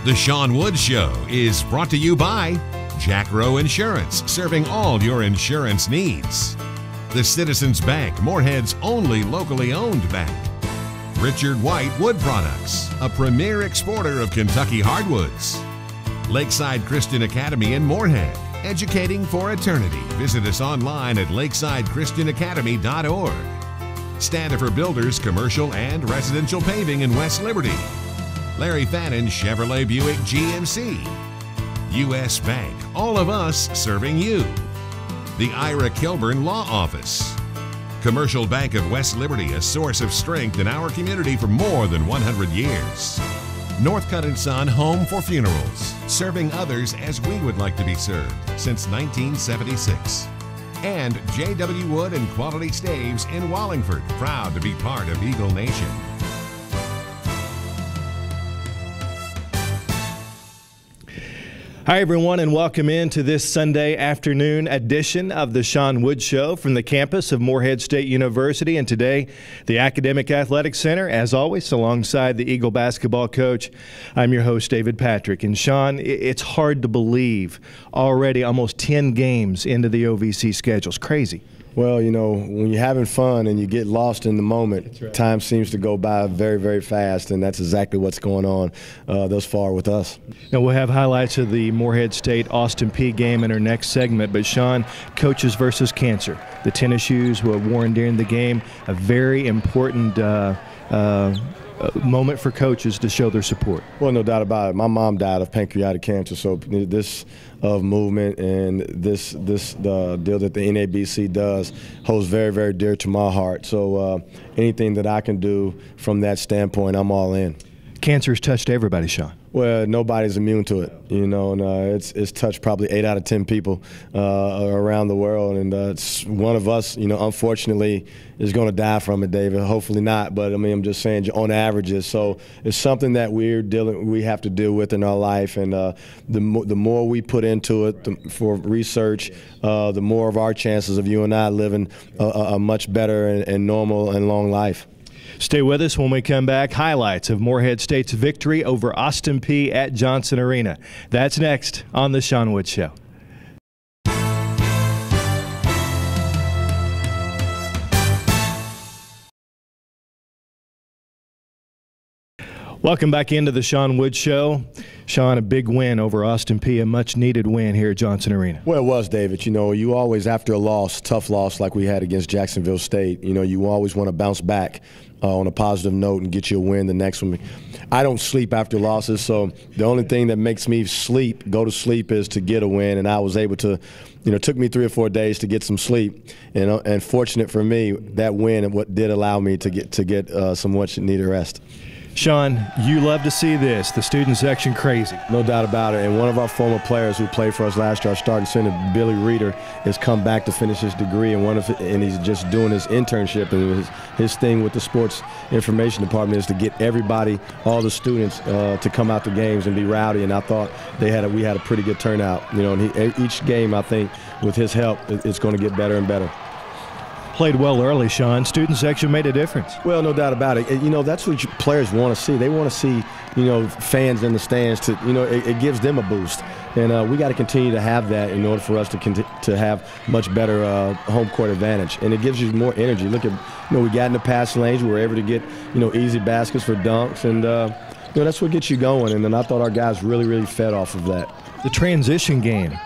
The Sean Woods Show is brought to you by Jack Rowe Insurance, serving all your insurance needs. The Citizens Bank, Morehead's only locally owned bank. Richard White Wood Products, a premier exporter of Kentucky hardwoods. Lakeside Christian Academy in Morehead, educating for eternity. Visit us online at lakesidechristianacademy.org. Standifer Builders, commercial and residential paving in West Liberty. Larry Fannin Chevrolet Buick GMC. U.S. Bank, all of us serving you. The Ira Kilburn Law Office. Commercial Bank of West Liberty, a source of strength in our community for more than 100 years. Northcutt & Son Home for Funerals, serving others as we would like to be served since 1976. And J.W. Wood and Quality Staves in Wallingford, proud to be part of Eagle Nation. Hi, everyone, and welcome into this Sunday afternoon edition of the Sean Woods Show from the campus of Morehead State University. And today, the Academic Athletic Center, as always, alongside the Eagle basketball coach. I'm your host, David Patrick. And Sean, it's hard to believe already almost 10 games into the OVC schedule. It's crazy. Well, you know, when you're having fun and you get lost in the moment, right, time seems to go by very, very fast, and that's exactly what's going on thus far with us. Now, we'll have highlights of the Morehead State Austin Peay game in our next segment, but Sean, coaches versus cancer. The tennis shoes were worn during the game, a very important moment for coaches to show their support. Well, no doubt about it. My mom died of pancreatic cancer, so this movement and the deal that the NABC does holds very, very dear to my heart. So anything that I can do from that standpoint, I'm all in. Cancer has touched everybody, Sean. Well, nobody's immune to it, you know, and it's touched probably 8 out of 10 people around the world, and it's one of us, you know, unfortunately is going to die from it, David. Hopefully not, but I mean, I'm just saying on averages. So it's something that we have to deal with in our life, and the more we put into it for research, the more of our chances of you and I living a much better and normal and long life. Stay with us when we come back. Highlights of Morehead State's victory over Austin Peay at Johnson Arena. That's next on The Sean Woods Show. Welcome back into the Sean Woods Show. Sean, a big win over Austin Peay, a much-needed win here at Johnson Arena. Well, it was, David. You know, you always, after a loss, tough loss like we had against Jacksonville State, you know, you always want to bounce back on a positive note and get you a win the next one. I don't sleep after losses, so the only thing that makes me go to sleep is to get a win, and I was able to, you know, it took me 3 or 4 days to get some sleep, and fortunate for me, that win what did allow me to get some much-needed rest. Sean, you love to see this, the student section crazy. No doubt about it. And one of our former players who played for us last year, our starting center, Billy Reeder, has come back to finish his degree, and he's just doing his internship. And his thing with the sports information department is to get everybody, all the students, to come out to games and be rowdy. And I thought we had a pretty good turnout. You know, and each game, I think, with his help, it's going to get better and better. Played well early, Sean. Student section made a difference. Well, no doubt about it. You know, that's what players want to see. They want to see, you know, fans in the stands. You know, it gives them a boost. And we got to continue to have that in order for us to have much better home court advantage. And it gives you more energy. Look at, you know, we got in the pass lanes. We were able to get, you know, easy baskets for dunks. And, you know, that's what gets you going. And then I thought our guys really fed off of that. The transition game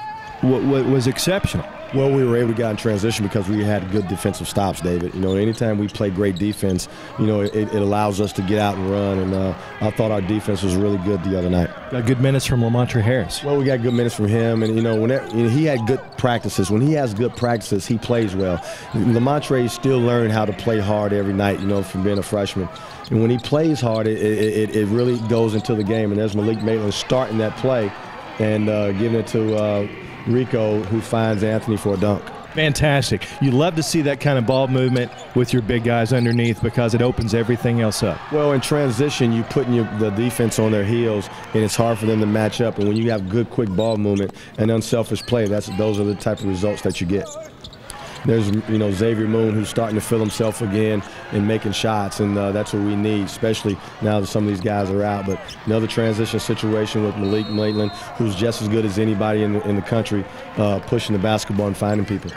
was exceptional. Well, we were able to get in transition because we had good defensive stops, David. You know, anytime we play great defense, you know, it allows us to get out and run. And I thought our defense was really good the other night. Got good minutes from Lamontre Harris. Well, we got good minutes from him. And, you know, he had good practices. When he has good practices, he plays well. Lamontre still learning how to play hard every night, you know, from being a freshman. And when he plays hard, it really goes into the game. And there's Malik Maitland starting that play and giving it to Rico, who finds Anthony for a dunk. Fantastic. You love to see that kind of ball movement with your big guys underneath because it opens everything else up. Well, in transition, you putting the defense on their heels, and it's hard for them to match up. And when you have good, quick ball movement and unselfish play, those are the type of results that you get. there's Xavier Moon, who's starting to feel himself again and making shots, and that's what we need, especially now that some of these guys are out. But another transition situation with Malik Maitland, who's just as good as anybody in the country, pushing the basketball and finding people.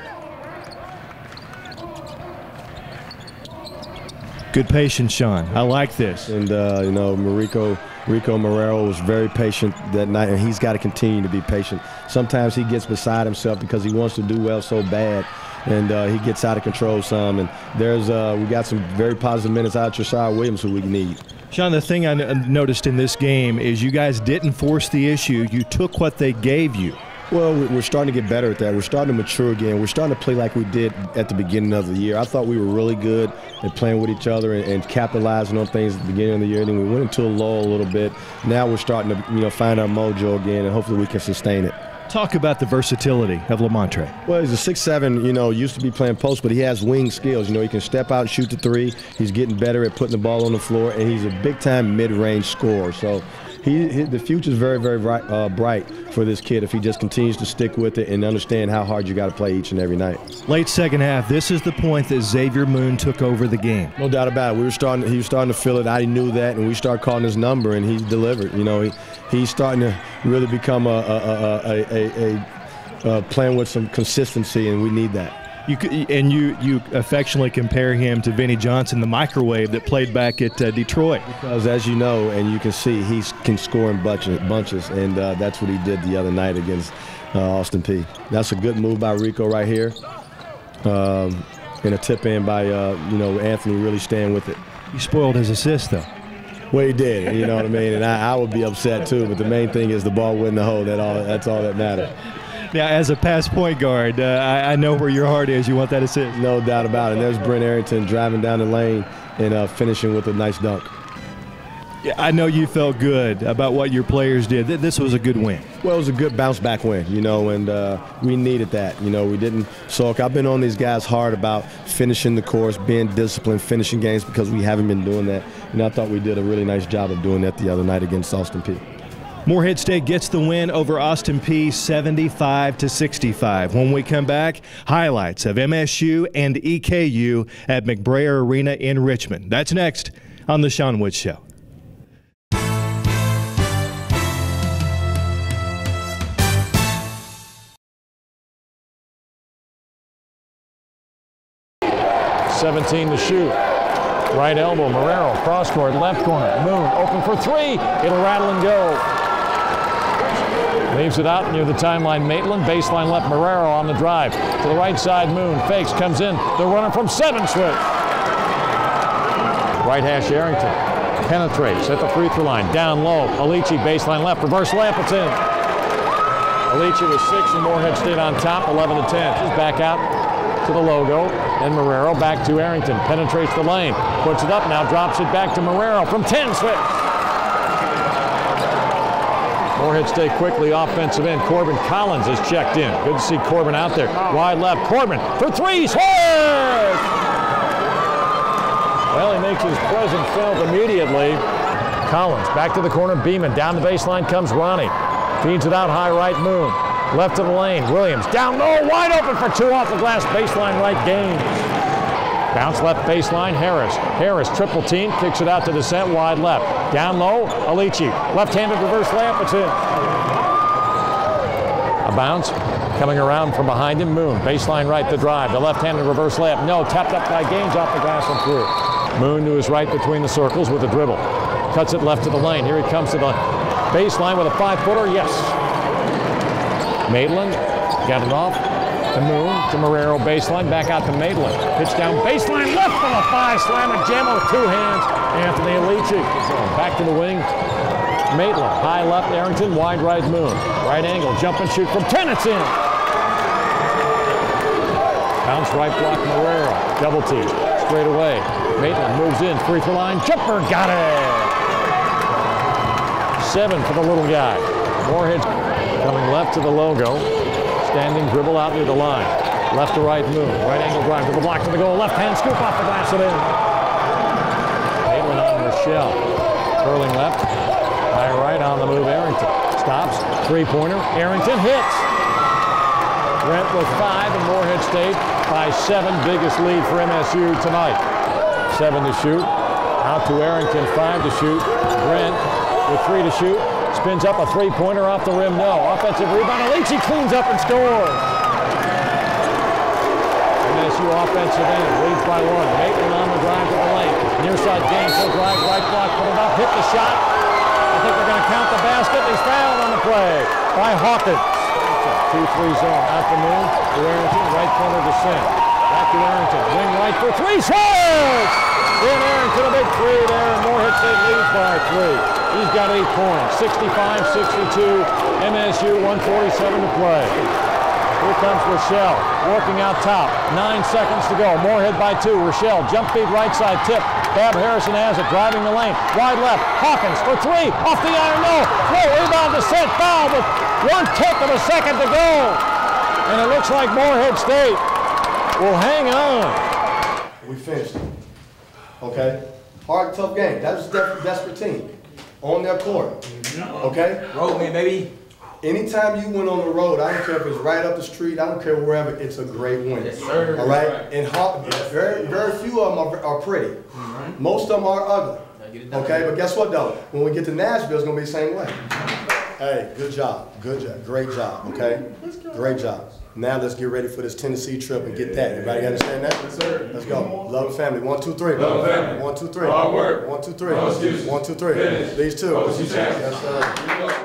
Good patience, Sean. I like this. And, Rico Marrero was very patient that night, and he's got to continue to be patient. Sometimes he gets beside himself because he wants to do well so bad, and he gets out of control some. And we got some very positive minutes out of Trashard Williams who we need. Sean, the thing I noticed in this game is you guys didn't force the issue. You took what they gave you. Well, we're starting to get better at that. We're starting to mature again. We're starting to play like we did at the beginning of the year. I thought we were really good at playing with each other and capitalizing on things at the beginning of the year. Then we went into a lull a little bit. Now we're starting to, find our mojo again, and hopefully we can sustain it. Talk about the versatility of Lamontre. Well, he's a 6'7", used to be playing post, but he has wing skills. He can step out and shoot the three. He's getting better at putting the ball on the floor, and he's a big-time mid-range scorer. So the future is very, very bright for this kid if he just continues to stick with it and understand how hard you got to play each and every night. Late second half, this is the point that Xavier Moon took over the game. No doubt about it. He was starting to feel it. I knew that, and we started calling his number, and he delivered. He's starting to really become playing with some consistency, and we need that. You affectionately compare him to Vinnie Johnson, the microwave that played back at Detroit. Because as you know, and you can see, he can score in bunches, and that's what he did the other night against Austin Peay. That's a good move by Rico right here, and a tip in by Anthony really staying with it. You spoiled his assist, though. Well, he did, you know what I mean, and I would be upset too. But the main thing is the ball went in the hole. That's all that matters. Now, as a pass point guard, I know where your heart is. You want that assist. No doubt about it. And there's Brent Arrington driving down the lane and finishing with a nice dunk. Yeah, I know you felt good about what your players did. This was a good win. Well, it was a good bounce-back win, and we needed that. We didn't sulk. I've been on these guys hard about finishing the course, being disciplined, finishing games, because we haven't been doing that. And I thought we did a really nice job of doing that the other night against Austin Peay. Morehead State gets the win over Austin Peay 75-65. When we come back, highlights of MSU and EKU at McBrayer Arena in Richmond. That's next on The Sean Wood Show. .17 to shoot. Right elbow, Marrero, cross court, left corner, Moon, open for three. It'll rattle and go. Leaves it out near the timeline, Maitland. Baseline left, Marrero on the drive. To the right side, Moon fakes, comes in. They're running from 7 switch. Right hash, Arrington. Penetrates at the free throw line. Down low, Alici, baseline left, reverse layup, it's in. Alici with 6 and Morehead State on top, 11 to 10. She's back out to the logo. Then Marrero back to Arrington. Penetrates the lane. Puts it up now, drops it back to Marrero from 10 switch. Morehead State quickly offensive end. Corbin Collins has checked in. Good to see Corbin out there. Wide left, Corbin for 3, scores! Well, he makes his presence felt immediately. Collins back to the corner, Beeman. Down the baseline comes Ronnie. Feeds it out high right, Moon. Left of the lane, Williams. Down low, wide open for 2 off the glass. Baseline right, Gaines. Bounce left baseline, Harris. Harris triple team, kicks it out to Dicent, wide left. Down low, Alici. Left-handed reverse layup, it's in. A bounce, coming around from behind him, Moon. Baseline right, the drive. The left-handed reverse layup, no. Tapped up by Gaines off the glass and through. Moon to his right between the circles with a dribble. Cuts it left to the lane. Here he comes to the baseline with a 5-footer, yes. Maitland got it off. To Moon, to Marrero, baseline, back out to Maitland. Pitch down, baseline, left for the 5, slam and jam with 2 hands. Anthony Alici. Back to the wing, Maitland. High left, Arrington, wide right, Moon. Right angle, jump and shoot from 10, it's in. Bounce right block, Marrero. Double team, straight away. Maitland moves in, free throw line, jumper, got it. 7 for the little guy. Morehead coming left to the logo. Standing dribble out near the line. Left to right move. Right angle drive to the block to the goal. Left hand scoop off the glass and in. Maitland on Rochelle. Curling left. High right on the move, Arrington. Stops. 3-pointer. Arrington hits. Brent with 5 and Morehead State by 7. Biggest lead for MSU tonight. 7 to shoot. Out to Arrington, 5 to shoot. Brent with 3 to shoot. Spins up a three-pointer off the rim. No. Offensive rebound. Alici cleans up and scores. MSU offensive end leads by 1. Maitland on the drive to the lane. Near side game, full drive, right block, put it up, hit the shot. I think they're going to count the basket. He's fouled on the play by Hawkins. 2-3 zone out to Moon to Arrington, right corner to Sin. Back to Arrington, wing right for 3, scores! Then Arrington, a big 3 there, and Morehead State leads by 3. He's got 8 points, 65-62, MSU, 147 to play. Here comes Rochelle, working out top. 9 seconds to go. Morehead by 2. Rochelle, jump feed right side, tip. Bab Harrison has it, driving the lane. Wide left, Hawkins for 3. Off the iron, no. Throw, rebound, descent, foul with 1/10 of a second to go. And it looks like Morehead State will hang on. We finished. Okay? Hard, tough game. That was a desperate team. On their court. Okay? Road man, baby. Anytime you went on the road, I don't care if it's right up the street, I don't care wherever, it's a great win. Yes, sir. All right? And very few of them are pretty. Most of them are ugly. Okay? But guess what, though? When we get to Nashville, it's going to be the same way. Hey, good job. Good job. Great job. Okay? Great job. Now let's get ready for this Tennessee trip and get that. Everybody understand that? Yes, sir. Let's go. Love and family. 1, 2, 3. Love and family. 1, 2, 3. Hard work. 1, 2, 3. No excuses. 1, 2, 3. Finish. These two. Focus your champions. Yes, sir.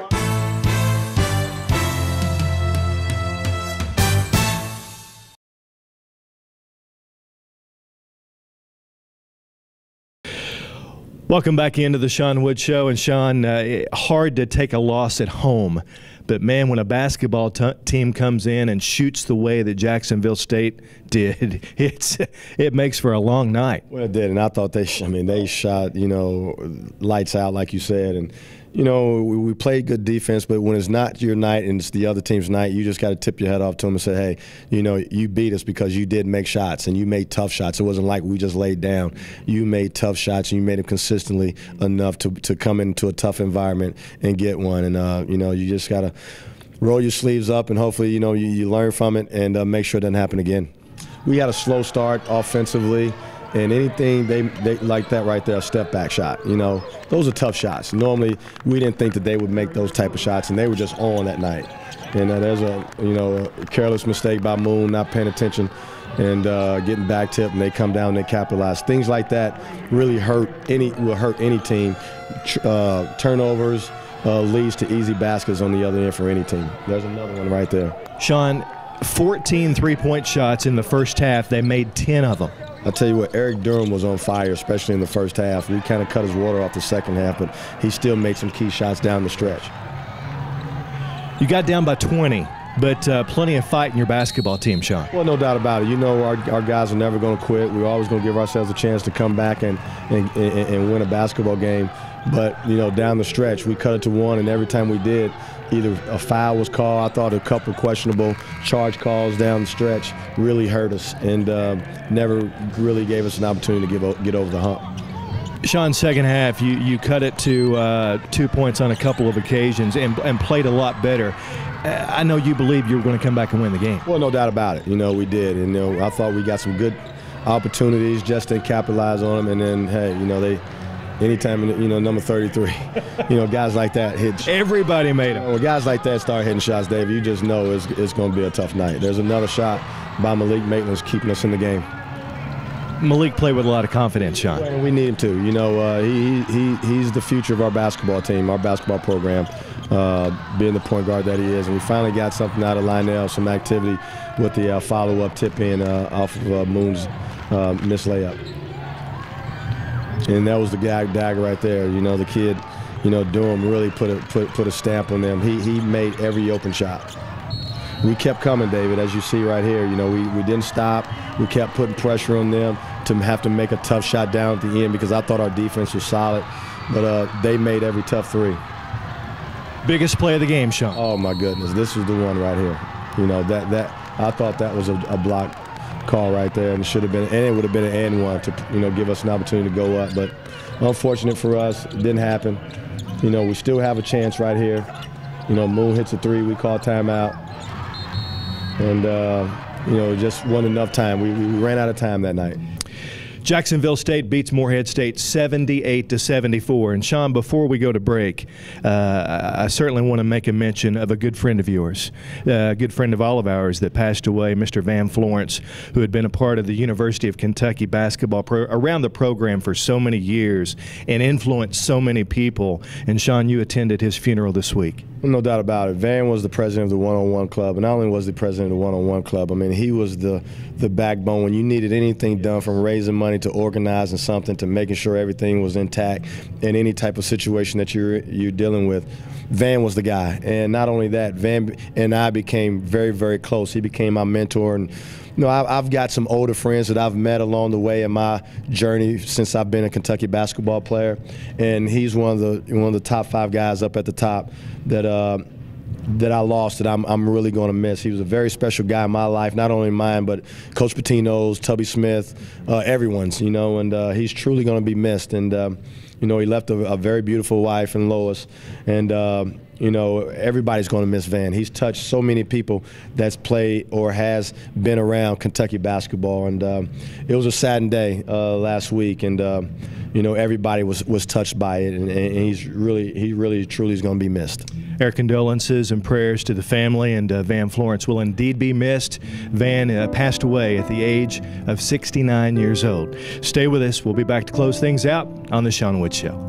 Welcome back into the Sean Wood Show. And Sean, hard to take a loss at home. But, man, when a basketball team comes in and shoots the way that Jacksonville State did, it makes for a long night. Well, it did, and I thought they shot, lights out, like you said. And, we played good defense, but when it's not your night and it's the other team's night, you just got to tip your head off to them and say, hey, you beat us because you did make shots and you made tough shots. It wasn't like we just laid down. You made tough shots and you made them consistently enough to come into a tough environment and get one. And, you just got to roll your sleeves up and hopefully, you learn from it and make sure it doesn't happen again. We had a slow start offensively. And anything they like that right there, a step back shot, those are tough shots. Normally, we didn't think that they would make those type of shots, and they were just on that night. And there's a careless mistake by Moon, not paying attention, and getting back tip, and they come down and they capitalize. Things like that really will hurt any team. Turnovers leads to easy baskets on the other end for any team. There's another one right there. Sean, 14 three-point shots in the first half. They made 10 of them. I'll tell you what, Eric Durham was on fire, especially in the first half. We kind of cut his water off the second half, but he still made some key shots down the stretch. You got down by 20, but plenty of fight in your basketball team, Sean. Well, no doubt about it. Our guys are never going to quit. We're always going to give ourselves a chance to come back and win a basketball game. But, down the stretch, we cut it to 1, and every time we did, either a foul was called. I thought a couple questionable charge calls down the stretch really hurt us and never really gave us an opportunity to get over the hump. Sean, second half, you cut it to 2 points on a couple of occasions and played a lot better. I know you believe you were going to come back and win the game. Well, no doubt about it. We did. And I thought we got some good opportunities, just didn't capitalize on them. And then, hey, anytime, number 33, guys like that hit. Everybody made them. When guys like that start hitting shots, Dave, you just know it's going to be a tough night. There's another shot by Malik Maitland's keeping us in the game. Malik played with a lot of confidence, Sean. Well, we need him to. He's the future of our basketball team, our basketball program, being the point guard that he is. And we finally got something out of Lionel, some activity with the follow-up tip-in off of Moon's missed layup. And that was the dagger right there. The kid, Durham really put a stamp on them. He made every open shot. We kept coming, David, as you see right here. We didn't stop. We kept putting pressure on them to have to make a tough shot down at the end because I thought our defense was solid. But they made every tough three. Biggest play of the game, Sean. Oh, my goodness. This was the one right here. I thought that was a block call right there, and it would have been an and one to give us an opportunity to go up. But unfortunate for us, it didn't happen. We still have a chance right here. Moon hits a 3, we call timeout. And, just wasn't enough time. We ran out of time that night. Jacksonville State beats Morehead State 78-74. And Sean, before we go to break, I certainly want to make a mention of a good friend of yours, a good friend of all of ours that passed away, Mr. Van Florence, who had been a part of the University of Kentucky basketball around the program for so many years and influenced so many people. And Sean, you attended his funeral this week. No doubt about it. Van was the president of the one-on-one club, and not only was the president of the one-on-one club, I mean, he was the backbone when you needed anything done, from raising money to organizing something to making sure everything was intact in any type of situation that you're dealing with. Van was the guy, and not only that, Van and I became very, very close. He became my mentor, and I've got some older friends that I've met along the way in my journey since I've been a Kentucky basketball player, and he's one of the top 5 guys up at the top that I lost that I'm really going to miss. He was a very special guy in my life, not only mine, but Coach Pitino's, Tubby Smith, everyone's, and he's truly going to be missed. And he left a very beautiful wife in Lois, and everybody's going to miss Van. He's touched so many people that's played or has been around Kentucky basketball, and it was a saddened day last week, and everybody was touched by it, and he really truly is going to be missed. Our condolences and prayers to the family, and Van Florence will indeed be missed. Van passed away at the age of 69 years old. Stay with us. We'll be back to close things out on The Sean Wood Show.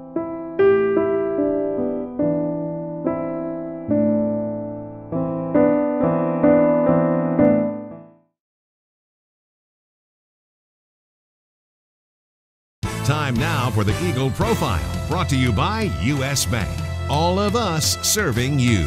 Time now for the Eagle Profile, brought to you by U.S. Bank. All of us serving you.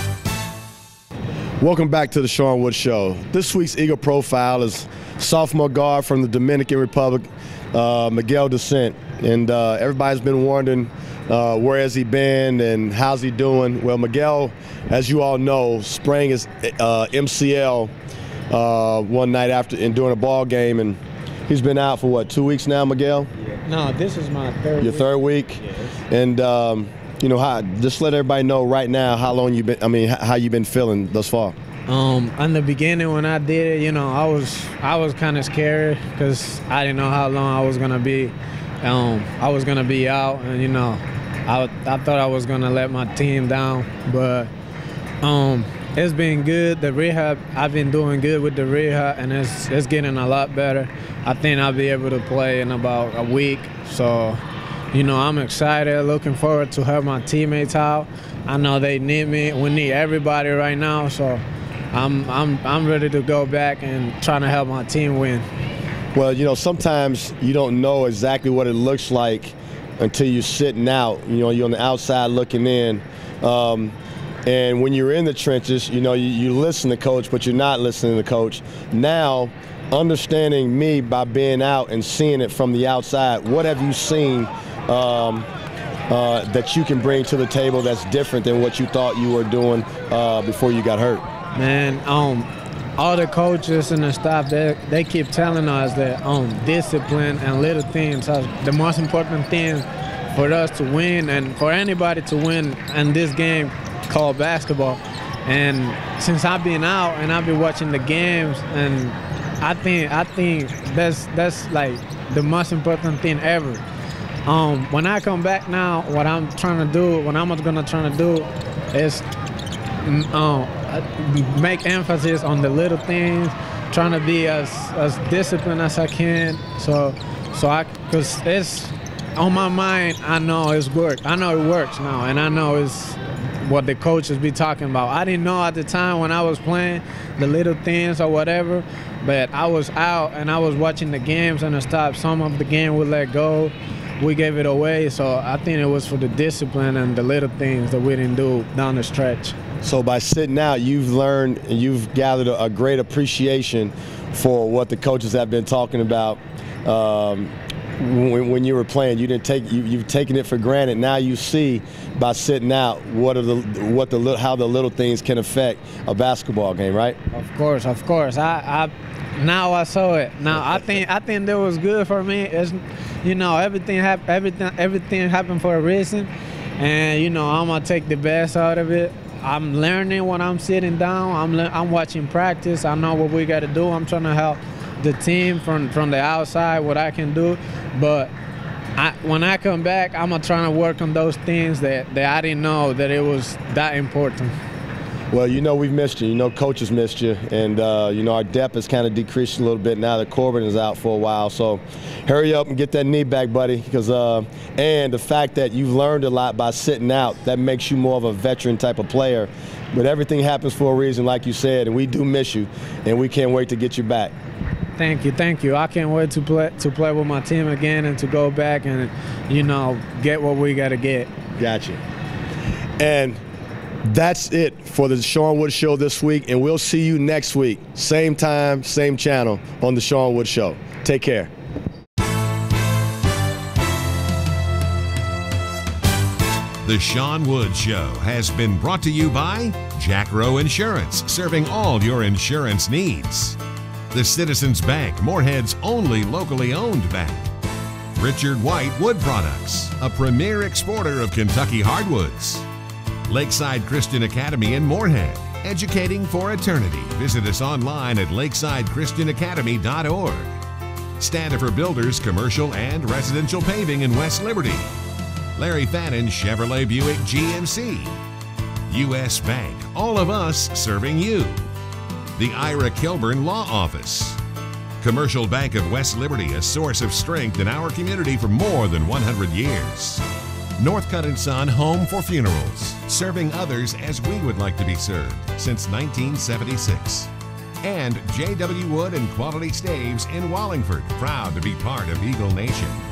Welcome back to the Sean Wood Show. This week's Eagle Profile is sophomore guard from the Dominican Republic, Miguel Dicent. And everybody's been wondering where has he been and how's he doing. Well, Miguel, as you all know, sprained his MCL one night during a ball game, and he's been out for what, 2 weeks now, Miguel? No, this is my third week. Your third week? Yes. And just let everybody know right now how long you've been, how you've been feeling thus far. In the beginning when I did it, I was kind of scared because I didn't know how long I was gonna be. I was gonna be out, and I thought I was gonna let my team down, but it's been good. The rehab, I've been doing good with the rehab, and it's getting a lot better. I think I'll be able to play in about a week, so. I'm excited, looking forward to help my teammates out. I know they need me. We need everybody right now, so I'm ready to go back and try to help my team win. Well, sometimes you don't know exactly what it looks like until you're sitting out. You're on the outside looking in. And when you're in the trenches, you listen to coach, but you're not listening to coach. Now, understanding me by being out and seeing it from the outside, what have you seen that you can bring to the table that's different than what you thought you were doing before you got hurt? Man, all the coaches and the staff, they keep telling us that discipline and little things are the most important thing for us to win and for anybody to win in this game called basketball. And since I've been out and I've been watching the games, and I think that's like the most important thing ever. When I come back now, what I'm gonna try to do is make emphasis on the little things, trying to be as disciplined as I can. Because it's on my mind, I know it's work. I know it works now, and I know it's what the coaches be talking about. I didn't know at the time when I was playing the little things or whatever, but I was out and I was watching the games and the stuff. Some of the game we let go. We gave it away, so I think it was for the discipline and the little things that we didn't do down the stretch. So by sitting out, you've learned and you've gathered a great appreciation for what the coaches have been talking about when you were playing. You've taken it for granted. Now you see by sitting out how the little things can affect a basketball game, right? Of course. Now I saw it. Now I think that was good for me. It's, everything happened for a reason, and I'm gonna take the best out of it. I'm learning when I'm sitting down. I'm watching practice. I know what we got to do. I'm trying to help the team from the outside, what I can do. But when I come back, I'm going to try to work on those things that I didn't know that it was that important. Well, you know we've missed you. You know Coach has missed you. And, you know, our depth has kind of decreased a little bit now that Corbin is out for a while. So hurry up and get that knee back, buddy. Because and the fact that you've learned a lot by sitting out, that makes you more of a veteran type of player. But everything happens for a reason, like you said, and we do miss you. And we can't wait to get you back. Thank you, thank you. I can't wait to play with my team again and to go back and, you know, get what we got to get. Gotcha. And that's it for the Sean Wood Show this week, and we'll see you next week. Same time, same channel on the Sean Wood Show. Take care. The Sean Wood Show has been brought to you by Jack Rowe Insurance, serving all your insurance needs. The Citizens Bank, Morehead's only locally owned bank. Richard White Wood Products, a premier exporter of Kentucky hardwoods. Lakeside Christian Academy in Morehead, educating for eternity. Visit us online at lakesidechristianacademy.org. Standifer Builders, commercial and residential paving in West Liberty. Larry Fannin Chevrolet Buick GMC. U.S. Bank, all of us serving you. The Ira Kilburn Law Office. Commercial Bank of West Liberty, a source of strength in our community for more than 100 years. Northcutt & Son Home for Funerals, serving others as we would like to be served since 1976. And J.W. Wood and Quality Staves in Wallingford, proud to be part of Eagle Nation.